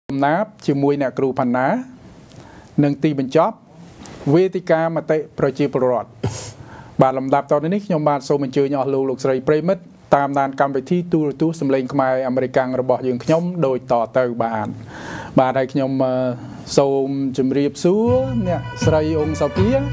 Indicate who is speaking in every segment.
Speaker 1: นับชิมวยเนี่ยครูพันนาหนึ่งตีเป็นจ็อบเวทีการมาเตะประจีประหลอดบาดลำดับตอนนี้ยมบาดโซมันเจอยอลูกใส่เปรมิดตามนานกรรมไปที่ตู้สำเร็จขมายอเมริกันระบบยังขยมโดยต่อเติบาดได้ขยมโซมจุมรีบซัวเนี่ยใส่องค์สเปีย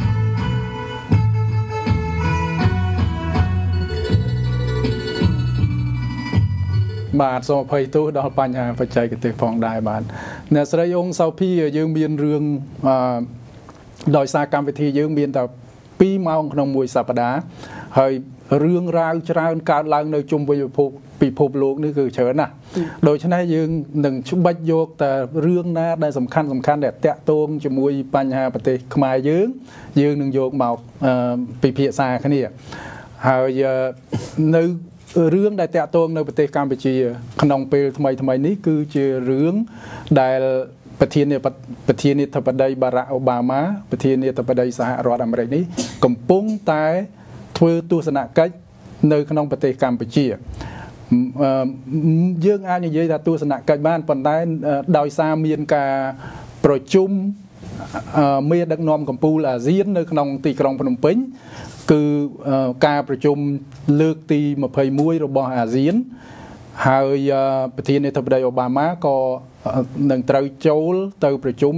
Speaker 1: บาทสมภัยตู้ดอลปัญญาปัจจัยกติฟองได้บาทเนี่ยสระยงเสาพี่ยืมเบียนเรื่องโดยสากรรมวิธียืมเบียนแต่ปีมาองขนมมวยสัปดาห์เฮ้ยเรื่องราวจะการการล้างในจุ่มวิภพปีภพโลกนี่คือเฉินนะโดยฉะนั้นยืมหนึ่งชุบบัตโยกแต่เรื่องน่าได้สำคัญแต่แตะตรงจมวยปัญญาปฏิขมายยืมหนึ่งโยกเมาปีเพียซาขนี้เฮ้ยในเรื่องได้แตะตรงในประเทศกัมพูชีขนมเปรทำไมนี้คือเจอเรื่องได้ประเทศนี้ทัพได้บารักโอบามาประเทศนี้ทัพได้สหรัฐอเมริกนี้กำปุงแต่ทัวตุสนากัจในขนมประเทศกัมพูชียื่งอาญาเยอะตุสนากัจบ้านปนได้ดาวซาเมียนกาประชุมเมียดักนอมกัมพูอาเซียนในขนมตีกรองพนมเปญคือการประชุมเลือกตีมาเพย์มวยระบอบอาเซียนหายประเทศในทัพไดโอบามาก็หนึ่งเตาโจลเตาประชุม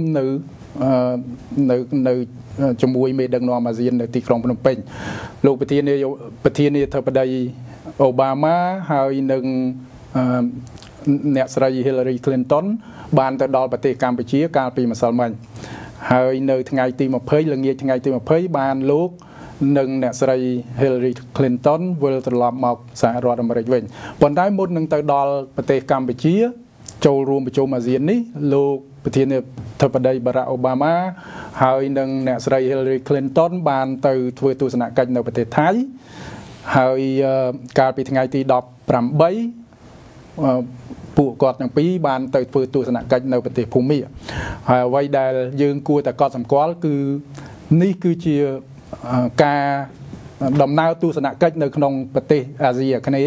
Speaker 1: ในจมวยเมดังนอมอาเซียนในตีกรองพนมเปญลูกประเทศในทัพไดโอบามาหายหนึ่งเนสไรฮิลลารีคลินตันบานแต่ดอลประเทศกัมพูชีการปีมาสมัยหายในทั้งไงตีมาเพย์เรื่องเงี้ยทั้งไงตีมาเพย์บานลูกหนึ่งเนี่ยสไลฮิลลารีคลินตันเวลตลอดมาสหรัฐอเมริกาผลได้หมดหนึ่งแต่ดอลประเทศกัมพูชีโจรวมประชุมอาเซียนนี้ลูกประเทศเนี่ยทัพได้บารักโอบามาหายหนึ่งเนี่ยสไลฮิลลารีคลินตันบานแต่ทัวตุสนาการในประเทศไทยหายการปีทั้งไงตีดอกปรำใบผู้กอดอย่างปีบานแต่ทัวตุสนาการในประเทศภูมิไว้ได้ยืนกูแต่กอดสำคัญคือนี่คือเชียการดำน้ำตุสนากัจในขนมประเทศอาเซียนนี้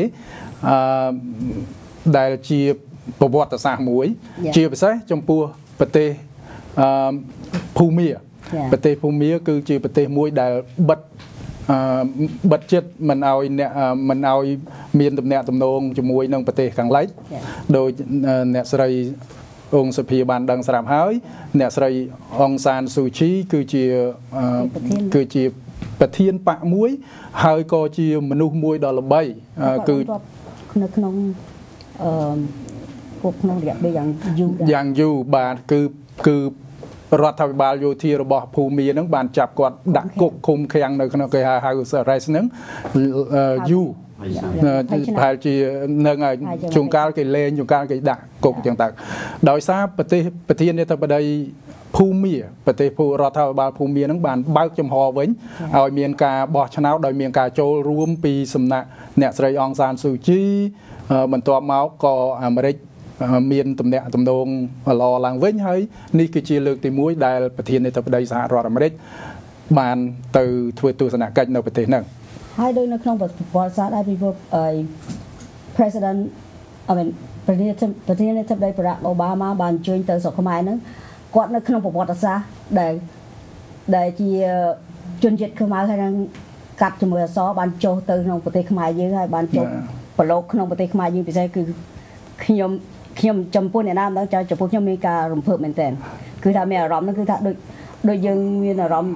Speaker 1: ได้เชียประวัติศาสตร์มวยเชียไปใช้จมปัวประเทศภูมิประเทศภูมิคือเชียประเทศมวยได้บัดเจ็ดมันเอาเนี่ยมันเอาเมียนตำแหน่งตำนงจมวยในประเทศกลางไลท์โดยเนี่ยสไลองค์สภีบานดังสามหายเนี่ยใส่องซานซูชิคือเจียประเทศปะมวยหายก็เจียมนุษย์มวยดอลใบคือขนมพวกขนมเรียบได้อย่างยูบานคือรัฐบาลโยธีระบอบภูมินั้นบานจับกอดดักกกคุมแข่งในขนมเกยาฮาร์ไรส์นั้นยูภายจีเนื่องช่วงการเกลเลนช่วงการเกดักกกอย่างต่างโดยทราบประเทศในทัพได้ภูมิประเทศผู้รัฐบาลภูมินั้นบานบ้าจมหอไว้เอาเมียนกาบอชนะโดยเมียนกาโจรวมปีสำนักเนี่ยใส่องซานซูจีบรรทัดเมาส์ก็อเมริกเมียนตำแหน่งตำนงรอหลังเว้นให้นี่คือจีเลือกตีมุ้ยได้ประเทศในทัพได้สหรัฐอเมริกบานtừทัวตุสนาการในประเทศนั้น
Speaker 2: ให้โดยในขนมประวัติศาสตร์ได้พิพากษ์president ประเทศในทัพได้บารักโอบามาบานจุนเตอร์สกมัยนั้นกอดในขนมประวัติศาสตร์ได้ที่จุนจิตขึ้นมาให้นั้นกัดจมูกซ้อบานโจเตอร์ขนมประเทศขมายยื้อให้บานโจปลกขนมประเทศขมายยื้อไปใช่คือขยมจำพูดในน้ำแล้วจะจำพูดขยมมีการรำเพิ่มเหมือนกันคือทำให้อารมณ์นั่นคือถ้าโดยยังมีอารมณ์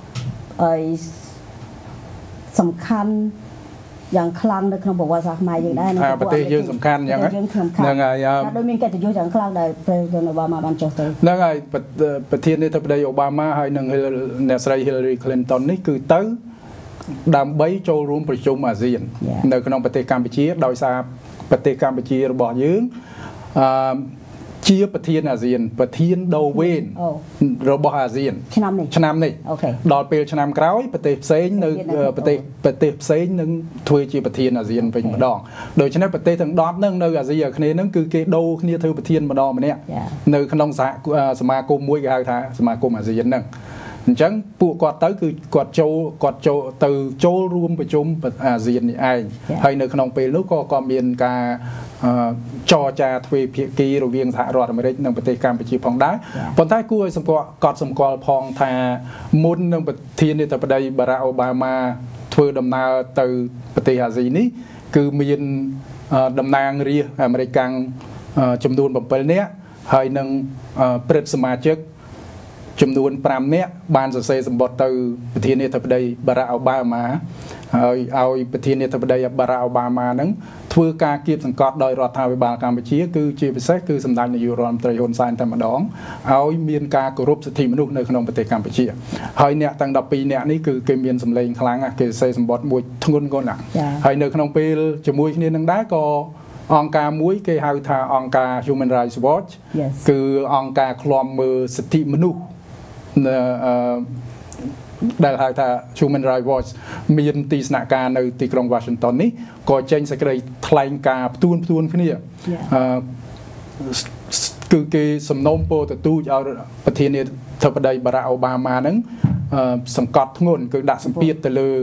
Speaker 2: สำคัญอย่างคลังในขนมประวัติศาสตร์มาอย่างได้ใน
Speaker 1: ประเทศยืนสำคัญอย่างไง
Speaker 2: โดยมีการติดยุอย่างคลังได้ประธานาธิบดีบันโจเตอร์
Speaker 1: นั่นไงประเทศในทัพไดโอบามาให้หนึ่งเนี่ยใส่ฮิลลารีคลินตันนี่คือเต้าดำใบโจรวมประชุมอาเซียนในขนมประเทศกัมพูชีโดยทราบประเทศกัมพูชีระบอบยืงเชียประเทศอาเซียนประเทศโดเวนระบอบอาเซียนชนามนี่ดอลเปลชนามกร้อยประเทศเซนในประเทศเซนนึงทัวร์เชียประเทศอาเซียนเป็นมาดองโดยเฉพาะประเทศทางดอทนึงในอาเซียนนี้นั่นคือเกโดนี่ทัวร์ประเทศมาดองมาเนี่ยในขนมสมาคมมวยกับทางสมาคมอาเซียนนั่งចឹងពួកគាត់ទៅគឺគាត់ចូលទៅចូលរួមប្រជុំអាស៊ាននេះឯងហើយនៅក្នុងពេលនោះក៏មានការចរចាទ្វេភាគីរវាងសហរដ្ឋអាមេរិកនិងប្រទេសកម្ពុជាផងដែរប៉ុន្តែគួរឲ្យសម្គាល់ផងថាមុននឹងប្រធានាធិបតីបារ៉ាក់អូបាម៉ាធ្វើដំណើរទៅប្រទេសអាស៊ីនេះគឺមានតំណាងរាស្ត្រអាមេរិកចំនួន7នាក់ហើយនឹងព្រឹទ្ធសមាជិកចំនួន5នាក់បានសរសេរសម្បត្តិទៅប្រធានាធិបតីបារ៉ាក់អូបាម៉ាហើយឲ្យប្រធានាធិបតីបារ៉ាក់អូបាម៉ានឹងធ្វើការគៀបសង្កត់ដោយរដ្ឋាភិបាលកម្ពុជាគឺជាពិសេសគឺសម្ដេចនាយករដ្ឋមន្ត្រីហ៊ុនសែនតែម្ដងឲ្យមានការគោរពសិទ្ធិមនុស្សនៅក្នុងប្រទេសកម្ពុជាហើយអ្នកទាំង12នាក់នេះគឺគេមានសម្លេងខ្លាំងគេសរសេរសម្បត្តិមួយធ្ងន់ធ្ងរណាស់ហើយនៅក្នុងពេលជាមួយគ្នានឹងដែរក៏អង្គការមួយគេហៅថាអង្គការ Human Rights Watch គឺអង្គការឃ្លាំមើលសិទ្ធិមនុស្សដែលហៅថា Human Rights Watch មានទីស្នាក់ការនៅទីក្រុង Washington នេះក៏ចេញសេចក្តីថ្លែងការណ៍ផ្ទួនគ្នាគឺគេសំណូមពរទទូចឲ្យប្រធានាធិបតីបារ៉ាក់អូបាម៉ានឹងសង្កត់ធ្ងន់គឺដាក់សម្ពាធទៅលើ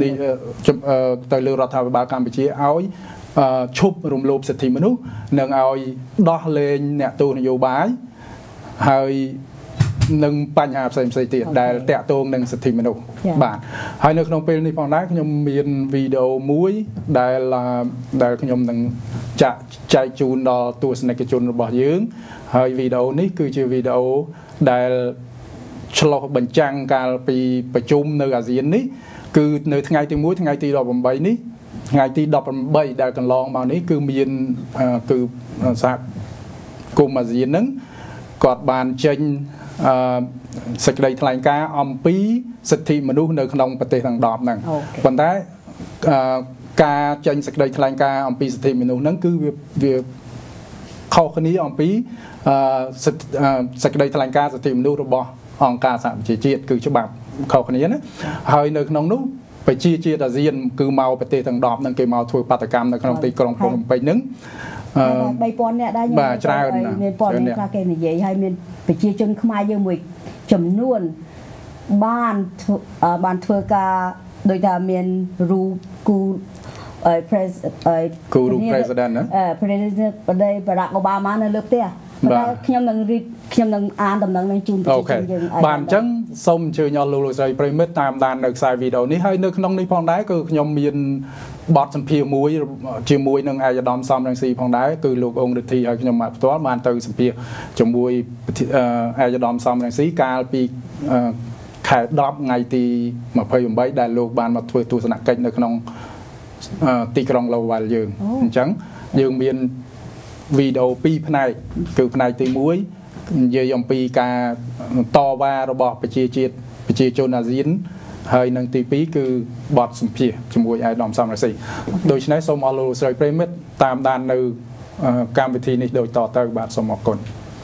Speaker 1: រដ្ឋាភិបាលកម្ពុជាឲ្យឈប់រំលោភសិទ្ធិមនុស្សនិងឲ្យដោះលែងអ្នកទោសនយោបាយហើយនឹងបញ្ហាផ្សេងៗទៀតដែលតាក់ទងនឹងសិទ្ធិមនុស្សបាទហើយនៅក្នុងពេលនេះផងដែរខ្ញុំមានវីដេអូមួយដែលខ្ញុំនឹងចែកជូនដល់ទស្សនិកជនរបស់យើងហើយវីដេអូនេះគឺជាវីដេអូដែលឆ្លុះបញ្ចាំងកាលពីប្រជុំនៅអាស៊ាននេះគឺនៅថ្ងៃទី1ថ្ងៃទី18នេះថ្ងៃទី18ដែលកន្លងមកនេះគឺមានគឺសហគមន៍អាស៊ានហ្នឹងគាត់បានចេញសេចក្តីថ្លែងការណ៍អំពីសិទ្ធិមនុស្សនៅក្នុងប្រទេសទាំង10ហ្នឹងប៉ុន្តែការចេញសេចក្តីថ្លែងការណ៍អំពីសិទ្ធិមនុស្សហ្នឹងគឺវាខុសគ្នាអំពីសេចក្តីថ្លែងការណ៍សិទ្ធិមនុស្សរបស់អង្គការសហប្រជាជាតិគឺច្បាប់ខុសគ្នាណាហើយនៅក្នុងនោះប្រជាជាតិអាស៊ានគឺមកប្រទេសទាំង10ហ្នឹងគេមកធ្វើបាតកម្មនៅក្នុងទីក្រុងភ្នំពេញហ្នឹង
Speaker 2: 3000នាក់ដែរ
Speaker 1: បាទច្រើន
Speaker 2: មានព័ត៌មានខ្លះគេនិយាយហើយមានប្រជាជនខ្មែរយើងមួយចំនួនបានធ្វើការដោយថាមានរូបគូ
Speaker 1: president ណា
Speaker 2: president បារ៉ាក់អូបាម៉ានៅលើផ្ទះតែខ្ញុំនឹងអានដំណឹងនឹងជូនប្រជាជនយើង
Speaker 1: បាទអញ្ចឹងសូមអញ្ជើញអស់លោកស្រីប្រិមិត្តតាមដាននៅខ្សែវីដេអូនេះហើយនៅក្នុងនេះផងដែរគឺខ្ញុំមានបទសម្ភាសន៍មួយជាមួយនឹងឯកឧត្តមសំរងស៊ីផងដែរគឺលោកអង្គរិទ្ធីហើយខ្ញុំមកផ្ទាល់បានទៅសម្ភាសន៍ជាមួយឯកឧត្តមសំរងស៊ីកាលពីខែ10ថ្ងៃទី28ដែលលោកបានមកធ្វើទស្សនកិច្ចនៅក្នុងទីក្រុងឡូវ៉ាល់យើងអញ្ចឹងយើងមានវីដេអូ2ផ្នែកគឺផ្នែកទី1និយាយអំពីការតវ៉ារបស់ប្រជាជនអាស៊ានហើយនឹងទី2គឺបទសម្ភាសន៍ជាមួយឯកឧត្តមសំរងស៊ីដូច្នេះសូមអរលោកស្រីប្រិមិត្តតាមដាននៅកម្មវិធីនេះដូចតទៅបាទសូមអរគុណ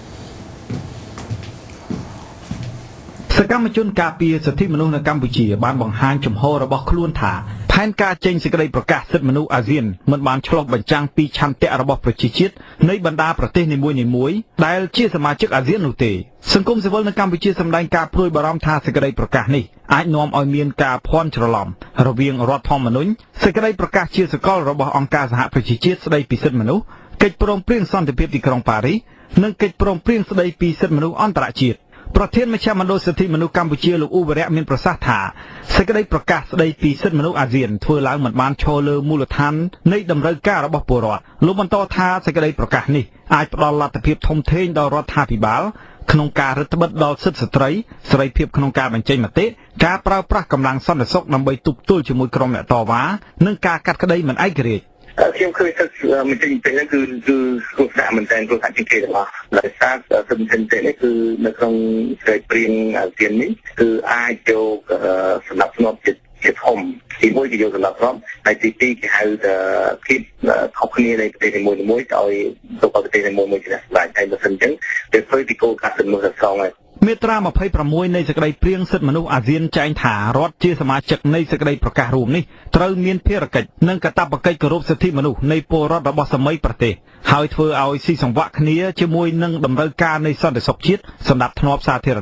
Speaker 3: សកម្មជនការពារសិទ្ធិមនុស្សនៅកម្ពុជាបានបង្ហាញជំហររបស់ខ្លួនថាផែនការចេញសេចក្តីប្រកាសសិទ្ធិមនុស្សអាស៊ានមិនបានឆ្លុះបញ្ចាំងពីឆន្ទៈរបស់ប្រជាជាតិនៃបណ្ដាប្រទេសនីមួយៗដែលជាសមាជិកអាស៊ាននោះទេសង្គមស៊ីវិលនៅកម្ពុជាសម្ដែងការព្រួយបារម្ភថាសេចក្តីប្រកាសនេះអាចនាំឲ្យមានការភាន់ច្រឡំរវាងរដ្ឋធម្មនុញ្ញសេចក្តីប្រកាសជាសកលរបស់អង្គការសហប្រជាជាតិស្តីពីសិទ្ធិមនុស្សកិច្ចព្រមព្រៀងសន្តិភាពទីក្រុងប៉ារីសនិងកិច្ចព្រមព្រៀងស្តីពីសិទ្ធិមនុស្សអន្តរជាតិប្រធានមជ្ឈមណ្ឌលសិទ្ធិមនុស្សកម្ពុជាលោកអ៊ូវរៈមានប្រសាសន៍ថាសេចក្តីប្រកាសស្តីពីសិទ្ធិមនុស្សអាស៊ានធ្វើឡើងមិនបានឈរលើមូលដ្ឋាននៃតម្រូវការរបស់ពលរដ្ឋលោកបន្តថាសេចក្តីប្រកាសនេះអាចផ្ដល់លទ្ធភាពធំធេងដល់រដ្ឋាភិបាលក្នុងការរឹតបន្តឹងដល់សិទ្ធិស្ត្រីសេរីភាពក្នុងការបញ្ចេញមតិការប្រើប្រាស់កម្លាំងសន្តិសុខដើម្បីទប់ទល់ជាមួយក្រុមអ្នកតវ៉ានិងការកាត់ក្តីមិនឯករាជ្យ
Speaker 4: ខ្ញុំឃើញថាមិនចេញទេគឺគ្រោះថ្នាក់មែនទែនគ្រោះថ្នាក់ជាងគេរបស់ដោយសារសិទ្ធិមិនទេនេះគឺនៅក្នុងសេចក្តីព្រៀងអាស៊ាននេះគឺអាចយកសម្រាប់ស្នប់ជាធំទី1គេយកសម្រាប់ស្នប់ហើយទី2គេហៅថាភាពខុសគ្នានៃប្រទេសនីមួយៗឲ្យទៅប្រទេសនីមួយៗជាស្ដាយតែបើមិនអញ្ចឹងវាធ្វើពីគោលការណ៍សិទ្ធិមនុស្សទាំងសងហើយ
Speaker 3: មាត្រា26នៃសេចក្តីព្រៀងសិទ្ធិមនុស្សអាស៊ានចែងថារដ្ឋជាសមាជិកនៃសេចក្តីប្រកាសរួមនេះត្រូវមានភារកិច្ចនិងកាតព្វកិច្ចគោរពសិទ្ធិមនុស្សនៃពលរដ្ឋរបស់សមីប្រទេសហើយធ្វើឲ្យស៊ីសង្វាក់គ្នាជាមួយនឹងតម្រូវការនៃសន្តិសុខជាតិសម្រាប់ធ្នាប់សាធារណៈ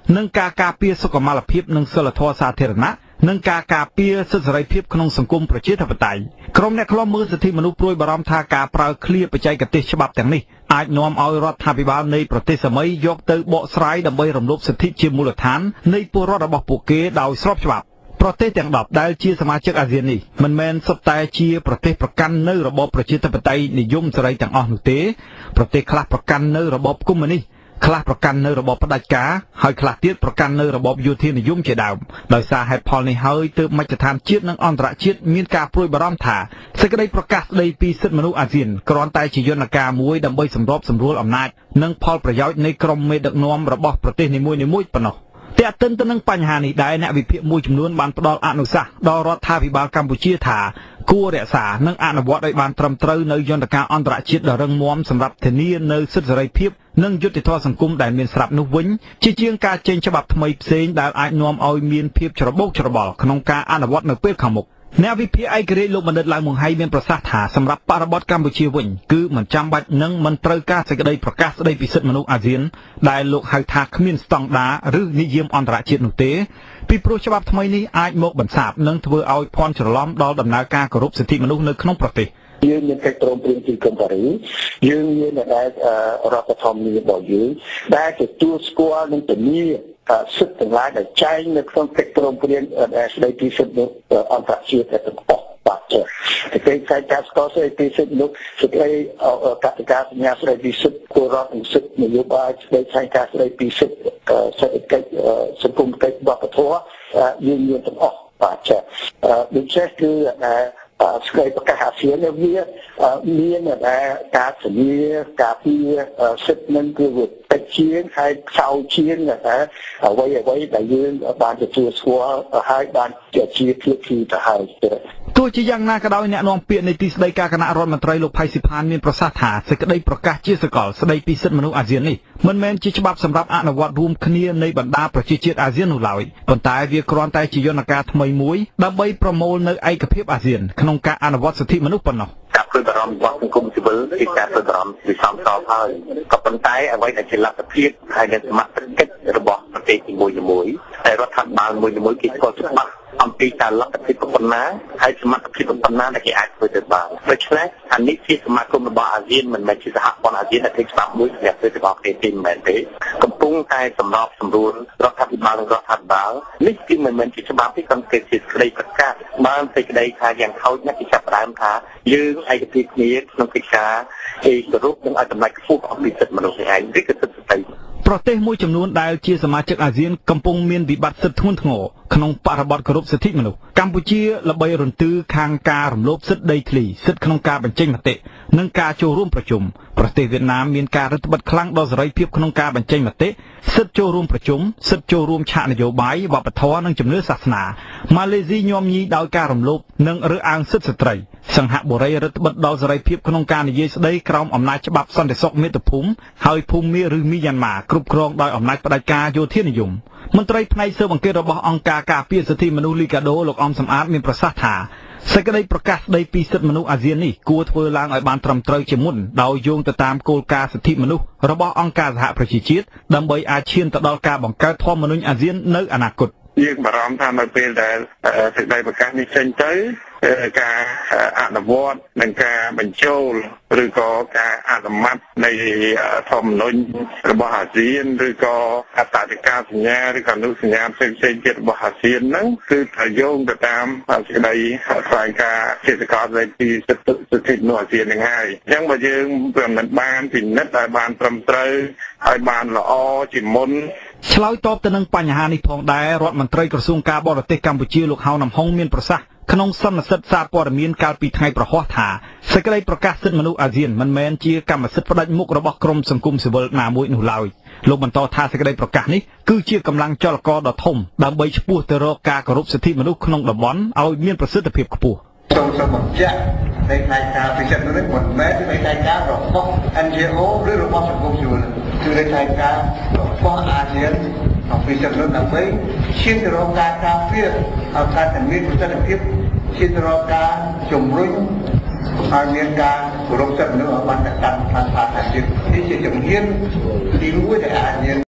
Speaker 3: និងការការពារសុខុមាលភាពនិងសិលធម៌សាធារណៈនិងការការពារសិទ្ធិសេរីភាពក្នុងសង្គមប្រជាធិបតេយ្យក្រុមអ្នកខ្លំមើលសិទ្ធិមនុស្សព្រួយបារម្ភថាការប្រើឃ្លាបច្ចេកទេសច្បាប់ទាំងនេះអាចនាំឲ្យរដ្ឋាភិបាលនៃប្រទេសសម័យយកទៅបកស្រាយដើម្បីរំលោភសិទ្ធិជាមូលដ្ឋាននៃពលរដ្ឋរបស់ពួកគេដោយស្របច្បាប់ប្រទេសទាំង10ដែលជាសមាជិកអាស៊ាននេះមិនមែនសុទ្ធតែជាប្រទេសប្រកាន់នៅរបបប្រជាធិបតេយ្យនិយមសេរីទាំងអស់នោះទេប្រទេសខ្លះប្រកាន់នៅរបបកុម្មុយនីសខ្លះប្រកាន់នៅរបបផ្ដាច់ការហើយខ្លះទៀតប្រកាន់នៅរបបយោធានិយមជាដើមដោយសារហេតុផលនេះហើយទើបមជ្ឈដ្ឋានជាតិនិងអន្តរជាតិមានការព្រួយបារម្ភថាសេចក្តីប្រកាសស្តីពីសិទ្ធិមនុស្សអាស៊ានគ្រាន់តែជាយន្តការមួយដើម្បីសម្របសម្រួលអំណាចនិងផលប្រយោជន៍នៃក្រុមមេដឹកនាំរបស់ប្រទេសនីមួយៗប៉ុណ្ណោះតែទន្ទឹមទៅនឹងបញ្ហានេះដែរអ្នកវិភាគមួយចំនួនបានផ្ដល់អនុសាសន៍ដល់រដ្ឋាភិបាលកម្ពុជាថាគួររក្សានិងអនុវត្តឲ្យបានត្រឹមត្រូវនៅយន្តការអន្តរជាតិដ៏រឹងមាំសម្រាប់ធានានៅសិទ្ធិសេរីភាពនិងយុត្តិធម៌សង្គមដែលមានស្រាប់នោះវិញជាជាងការចេញច្បាប់ថ្មីផ្សេងដែលអាចនាំឲ្យមានភាពច្របូកច្របល់ក្នុងការអនុវត្តនៅពេលខាងមុខអ្នកវិភាគឯករាជ្យលោកបណ្ឌិតឡើងមង្ហៃមានប្រសាសន៍ថាសម្រាប់បរិបទកម្ពុជាវិញគឺមិនចាំបាច់និងមិនត្រូវការសេចក្តីប្រកាសស្តីពីសិទ្ធិមនុស្សអាស៊ានដែលលោកហៅថាគ្មានស្តង់ដារឬនិយមអន្តរជាតិនោះទេពីព្រោះច្បាប់ថ្មីនេះអាចមកបន្សាបនិងធ្វើឲ្យភ័ន្តច្រឡំដល់ដំណើរការគោរពសិទ្ធិមនុស្សនៅក្នុងប្រទេស
Speaker 4: យើងមានកិច្ចព្រមព្រៀងទីក្រុងប៉ារីសយើងមានរដ្ឋធម្មនុញ្ញរបស់យើងដែលទទួលស្គាល់និងធានាសិទ្ធិទាំងឡាយដែលចែងនៅក្នុងកិច្ចព្រមព្រៀងស្តីពីសិទ្ធិអន្តរជាតិទាំងអស់បាទតែពេលខ្សែការស្គាល់ស្តីពីសិទ្ធិមនុស្សសេចក្តីកតិកាសញ្ញាស្តីពីសិទ្ធិពលរដ្ឋនិងសិទ្ធិនយោបាយស្តីខ្សែការស្តីពីសិទ្ធិសេដ្ឋកិច្ចសង្គមកិច្ចវប្បធម៌យើងមានទាំងអស់បាទដូច្នេះគឺស្គាល់ប្រកាសអាស៊ានវាមានការធានាការពារសិទ្ធិនឹងគឺវាតិចជាងហើយខ្សោយជាងអ្វីដែលយើងបានទទួលស្គាល់ហើយបានជាភាពគឺទៅហើយ
Speaker 3: ទោះជាយ៉ាងណាក៏ដោយអ្នកនាំពាក្យនៃទីស្តីការគណៈរដ្ឋមន្ត្រីលោកផៃស៊ីផានមានប្រសាសន៍ថាសេចក្តីប្រកាសជាសកលស្តីពីសិទ្ធិមនុស្សអាស៊ាននេះមិនមែនជាច្បាប់សម្រាប់អនុវត្តរួមគ្នានៃបណ្ដាប្រជាជាតិអាស៊ាននោះឡើយប៉ុន្តែវាគ្រាន់តែជាយន្តការថ្មីមួយដើម្បីប្រមូលនៅឯកភាពអាស៊ានក្នុងការអនុវត្តសិទ្ធិមនុស្សប៉ុណ្ណោះ
Speaker 4: ការព្រួយបារម្ភរបស់សង្គមស៊ីវិលគឺការព្រួយបារម្ភពីសំសល់ហើយក៏ប៉ុន្តែអ្វីដែលជាលទ្ធភាពហើយនឹងសមត្ថកិច្ចរបស់ប្រទេសនីមួយៗតែរដ្ឋាភិបាលមួយៗគេស្គាល់ច្បាស់អំពីការលទ្ធភាពប៉ុណ្ណាហើយសមត្ថភាពប៉ុណ្ណាដែលគេអាចធ្វើទៅបានដូច្នេះអានេះជាសមាគមរបស់អាស៊ានមិនមែនជាសហព័ន្ធអាស៊ានដែលធ្វើច្បាប់មួយសម្រាប់ធ្វើទាំងអស់គ្នាទេមិនមែនទេកំពុងតែសម្របសម្រួលរដ្ឋាភិបាលនិងរដ្ឋាភិបាលនេះគឺមិនមែនជាច្បាប់ទេគ្រាន់តែជាសេចក្តីប្រកាសបានសេចក្តីថាយ៉ាងហោចណាស់គេចាប់ផ្ដើមថាយើងឯកភាពគ្នាក្នុងកិច្ចការគោរពនិងឲ្យតម្លៃខ្ពស់អំពីសិទ្ធិមនុស្សឯងឬក៏សិទ្ធិស្ត្រី
Speaker 3: ប្រទេសមួយចំនួនដែលជាសមាជិកអាស៊ានកំពុងមានវិបត្តិសិទ្ធិធ្ងន់ធ្ងរក្នុងបរិបទគោរពសិទ្ធិមនុស្សកម្ពុជាល្បីរន្ទឺខាងការរំលោភសិទ្ធិដីធ្លីសិទ្ធិក្នុងការបញ្ចេញមតិនិងការចូលរួមប្រជុំប្រទេសវៀតណាមមានការរឹតបន្តឹងខ្លាំងដល់សេរីភាពក្នុងការបញ្ចេញមតិសិទ្ធិចូលរួមប្រជុំសិទ្ធិចូលរួមឆាកនយោបាយវប្បធម៌និងជំនឿសាសនាម៉ាឡេស៊ីញោមញីដោយការរំលោភនិងរើសអើងសិទ្ធិស្ត្រីសង្ហបុរីរឹតបន្តឹងដល់សេរីភាពក្នុងការនិយាយស្ដីក្រោមអំណាចច្បាប់សន្តិសុខមាតុភូមិហើយភូមាឬមីយ៉ាន់ម៉ាគ្រប់គ្រងដោយអំណាចផ្ដាច់ការយោធានិយមមន្ត្រីផ្នែកស៊ើបអង្កេតរបស់អង្គការការពារសិទ្ធិមនុស្សលីកាដូលោកអំសំអាតមានប្រសាសន៍ថាសេចក្តីប្រកាសស្តីពីសិទ្ធិមនុស្សអាស៊ាននេះគួរធ្វើឡើងឲ្យបានត្រឹមត្រូវជាមុនដោយយោងទៅតាមគោលការណ៍សិទ្ធិមនុស្សរបស់អង្គការសហប្រជាជាតិដើម្បីអាចឈានទៅដល់ការបង្កើតធម្មនុញ្ញអាស៊ាននៅអនាគត
Speaker 4: យើងបារម្ភថានៅពេលដែលសេចក្តីប្រកាសនេះចេញទៅការអនុវត្តនិងការបញ្ចូលឬក៏ការអនុម័តនៃធម្មនុញ្ញរបស់អាស៊ានឬក៏អត្តចការសញ្ញាឬក៏អនុសញ្ញាផ្សេងៗទៀតរបស់អាស៊ានហ្នឹងគឺត្រូវយោងទៅតាមសេចក្តីស្វែងការជាសកលស្តីពីសិទ្ធិមនុស្សអាស៊ានហ្នឹងហើយអញ្ចឹងបើយើងមិនបានពិនិត្យឲ្យបានត្រឹមត្រូវឲ្យបានល្អជាមុន
Speaker 3: ឆ្លើយតបទៅនឹងបញ្ហានេះផងដែររដ្ឋមន្ត្រីក្រសួងការបរទេសកម្ពុជាលោកហៅនំហុងមានប្រសាសន៍ក្នុងសន្និសីទសារព័ត៌មានកាលពីថ្ងៃប្រហ័សថាសេចក្តីប្រកាសសិទ្ធិមនុស្សអាស៊ានមិនមែនជាកម្មសិទ្ធិផ្ដាច់មុខរបស់ក្រមសង្គមស៊ីវិលណាមួយនោះឡើយលោកបន្តថាសេចក្តីប្រកាសនេះគឺជាកម្លាំងចលករដ៏ធំដើម្បីឈ្មោះទៅរកការគោរពសិទ្ធិមនុស្សក្នុងតំបន់ឲ្យមានប្រសិទ្ធភាពខ្ពស់
Speaker 5: សូមបញ្ជាក់នៃផ្នែកការពិសេសនោះមិនមែនជាផ្នែកការរបស់ NGO ឬរបស់សង្គមស៊ីវិលគឺផ្នែកការរបស់អាស៊ានអំពីសិទ្ធិមនុស្សដើម្បីឈានទៅរកការការពារឲ្យការមានប្រសិទ្ធភាពឈានទៅរកការជំរុញឲ្យមានការគោរពសិទ្ធិមនុស្សឲ្យបានកាន់តែខ្លាំងក្លាជាងនេះជាជំហានទី1ដែលអាស៊ាន